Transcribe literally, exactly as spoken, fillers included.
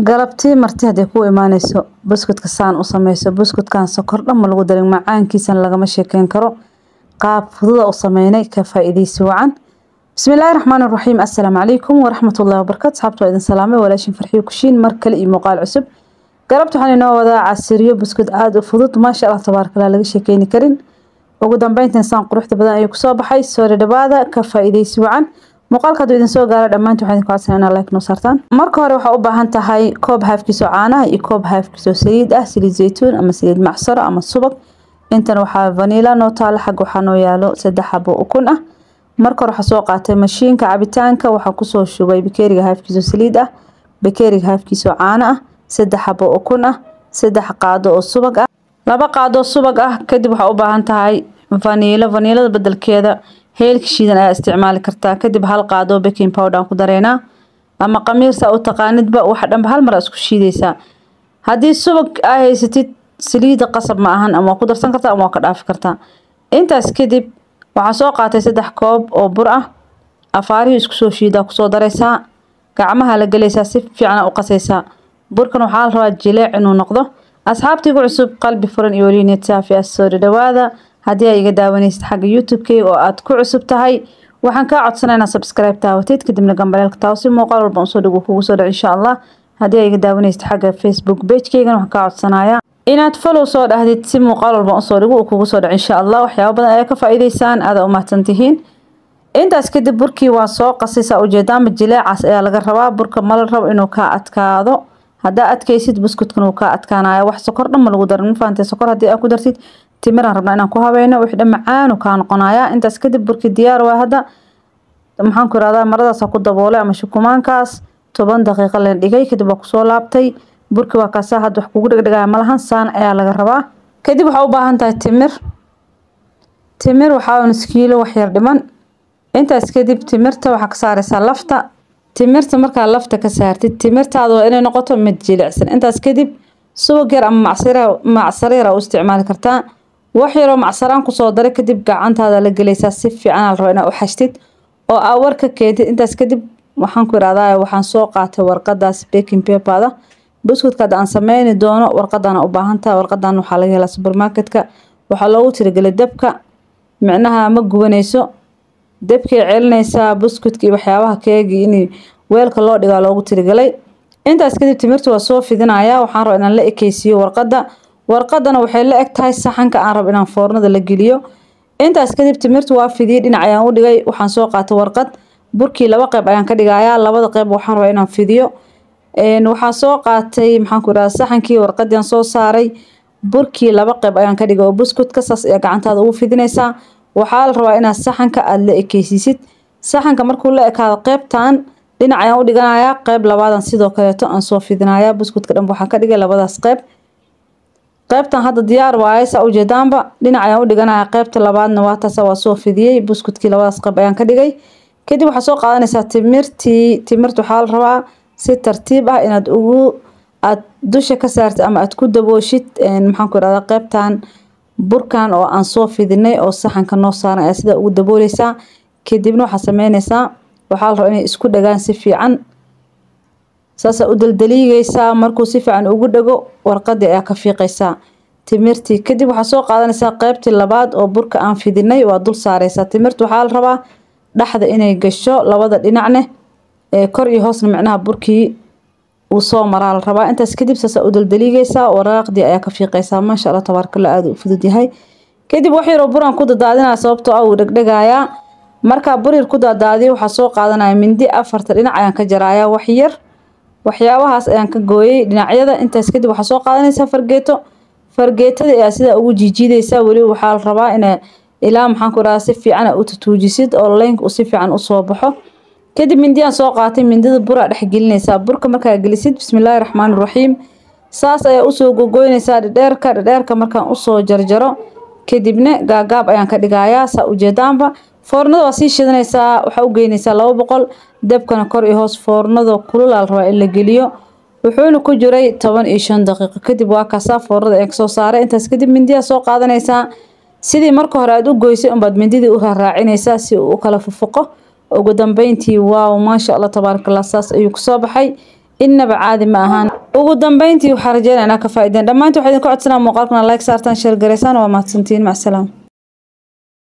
galabtii marti haday ku imaanayso buskudka saan u sameeyso buskudkan sokor dhamma lagu darin macaankiisan lagama sheekeen karo qaab fudud u sameeynay ka faa'iideysi wacan bismillaahir rahmaanir rahiim assalaamu calaykum wa rahmatullaahi wa barakaatuh sabto idin salaamay walaashin farxiyo kushiin mar kale iyo muuqaal cusub galabta waxaan inoo wadaa casiriyo buskud aad u fudud ma sha Allah tabaarakallah laga sheekeeni karin ugu dambeyntii saan quruxda badan ay ku soo baxay soo dhawaada ka faa'iideysi wacan muuqaalka idin soo gaara dhamaantii waxaan idin ku codsanaynaa like noo saartaan marka hore waxa u baahan tahay koob haafkiisa caanaha iyo koob haafkiisa saliid ah saliid zeytuun ama saliid macsaro ama subag intan waxa vanilla noo taal xaq waxa noo yaalo saddex xabo ukun ah marka hore waxa soo qaatay mashiinka cabitaanka waxa ku soo shubay bakeeriga haafkiisa saliid ah bakeeriga haafkiisa caano ah saddex xabo ukun ah saddex qaado oo subag ah laba qaado subag ah kadib waxa u baahan tahay vanilla vanillada beddelkeeda heelka shiidan ayaa isticmaali kartaa kadib hal qaado baking powder aan ku dareynaa ama qamiirsa u taqaanidba waxa dhanba hal mar isku shiidaysaa haddii subag ay haysatid saliid qasab ma ahan ama ku darsan kartaa ama ka dhaafi kartaa intaas kadib waxa soo qaatay saddex koob oo bur ah afaarihi isku soo shiida ku soo dareysaa gacmaha la galaysaa si fiican u qasaysaa burkan waxa la rabaa jileec inuu noqdo asxaabtigu cusub qalbi furan iyo waliin saafi ah soo dhawaada haddii ay iga daawanaysid xagga YouTube-kayga oo aad ku cusub tahay waxaan ka codsanaynaa subscribe taawatid kadibna gambaleelka taawo si muuqaal walba oo soo dhigo kugu soo dhaco insha Allah haddii ay iga daawanaysid xagga Facebook page-kayga waxaan ka codsanayaa inaad follow soo dhahdid si muuqaal walba oo soo dhigo kugu soo dhaco insha Allah waxyaabo badan ay ka faa'iideysaan aad u mahadsantihiin intaas kadib burkii waa soo qasaysaa ujeedaan jileecas ayaa laga rabaa burka ma la rabo inuu ka adkaado hadaa adkaysid buskudkan uu ka adkaanayo wax sokor dhamma lagu darin ma faantay sokor hadii aad ku dartid timiraan rabnaa inaan ku habeeyno wixii dhan macaan ka noqonaya intaas kadib burkii diyaar waa hada maxaan ku raada maradaas ku daboolay ama shukumaankaas toban daqiiqo la dhigay kadib waa ku soo laabtay burkii waa kaasa had wax kugu dhigdhigaya malahan saan ayaa laga rabaa kadib waxa u baahan tahay timir timir waxa uu kiilo wax yar dhiman intaas kadib timirta waxa ka saaraysaa lafta timirta marka lafta ka saartid timirtaadu waa inay noqoto mid jilicsan intaas kadib subag yar ama macsaro macsaro u isticmaali kartaa wax yar oo macsaraan ku soo daray kadib gacantaada la galaysaa si fiican al rabo inaad u xashtid oo aa warka keentid intaas kadib waxaan ku iraadaa waxaan soo qaatay warqadaas baking paper-da buskudka aan sameeyni doono warqadan u baahan tahay warqadan waxa laga helaa supermarket-ka waxa loogu tirigalay dabka macnaha ma gubanayso dabkay celinaysaa buskudka iyo waxyaabaha keegi in weelka loo dhigaa loogu tirigalay intaas kadib timirtu waa soo fidinayaa waxaan rabaa inaan la ekeysiyo warqada warqadana waxay la eg tahay saxanka aan rabo inaan foornada la geliyo intaas kadib timirtu waa fidiyay dhinac ayaan u dhigay waxaan soo qaatay warqad burkii laba qayb ayaan ka dhigayaa labada qayb waxaan rabaa inaan fidiyo een waxaan soo qaatay maxaan ku raraa saxankii warqadii soo saaray burkii laba qayb ayaan ka dhigay oo buskudka saas ee gacantaada ugu fidinaysaa waxaa la rabaa inaad saxanka aad la ekeysiisid saxanka markuu la ekaado qaybtan dhinac ayaan u dhiganayaa qayb labaadan sidoo kale aan soo fidinayaa buskudka dhan waxaan ka dhigay labadaas qayb qaybtan hadda diyaar waaye sa ujeedaanba dhinac ayaan u dhiganayaa qaybta labaadna waa taas waa soo fidiyay buskudkii labadaas qayb ayaan ka dhigay kadib waxa soo qaadanaysaa timirtii timirtu waxa la rabaa si tartiib ah inaad ugu aad dusha ka saartid ama aad ku dabooshid een maxaan ku raada qaybtan burkan oo aan soo fidinay oo saxanka noo saaran ay sida ugu daboolaysaa kadibna waxa sameynaysaa waxa la rabaa inay isku dhagaan si fiican saasa u daldaliigaysaa markuu si fiican ugu dhago warqadii ayaa ka fiiqaysaa timirtii kadib waxa soo qaadanaysaa qaybtii labaad oo burka aan fidinay waa dul saaraysaa timirtu waxa la rabaa dhaxda inay gasho labada dhinacne ee kor iyo hoosna macnaha burkii uu soo maraa la rabaa intaas kadib saasa u daldaliigaysaa waraaqdii ayaa ka fiiqaysaa ma sha Allah tabaarakallah aad u fudud yahay kadib wax yar oo buraan ku dadaadinaa sababtoo ah uu dhagdhagayaa marka burir ku dadaadiyo waxa soo qaadanaya mindi afarta dhinac ayaan ka jarayaa wax yar waxyaabahaas ayaan ka gooyay dhinacyada intaas kadib waxa soo qaadanaysaa fargeeto fargeetada ayaa sida ugu jiijidaysaa wali waxa la rabaa in ilaa maxaan ku raraa si fiican u tutuujisid oo leenka uu si fiican u soo baxo kadib mindiyaan soo qaatay mindida bura dhex gelinaysaa burka markaa gelisid bismillaahir rahmaanir rahiim saas ayaa u soo gogoynaysaa dheerka dheerka markaan u soo jarjaro kadibna gaagaab ayaan ka dhigayaa sa ujeedaanba foornada waa sii shidanaysaa waxa u geynaysaa laba boqol dabkana kor iyo hoos foornada kulul la rabaa in la geliyo wuxuuna ku jiray toban iyo shan daqiiqo kadib waa kaasa foornada ee soo saaray intaas kadib mindiya soo qaadanaysaa sidii marka hore aad u goysay um baad mindidii u raacinaysaa si uu kala fufuqo ugu dambeyntii waaw ma sha Allah tabaarakallah saas ayuu ku soo baxay إنما عادي ما أهان وقدام بينتي وحرجين أنا كفايدين لما أنتوا حيدين كعد سلام مقالكنا لايك صارتان شير جريسان وما تسنتين مع السلامة.